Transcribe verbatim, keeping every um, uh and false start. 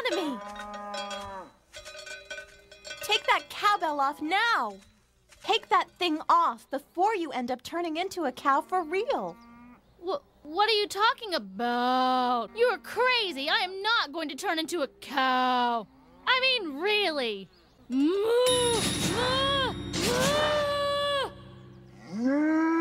Nanami! Take that cowbell off now! Take that thing off before you end up turning into a cow for real. What, what are you talking about? You're crazy. I am not going to turn into a cow. I mean, really. Moo! Moo! Moo!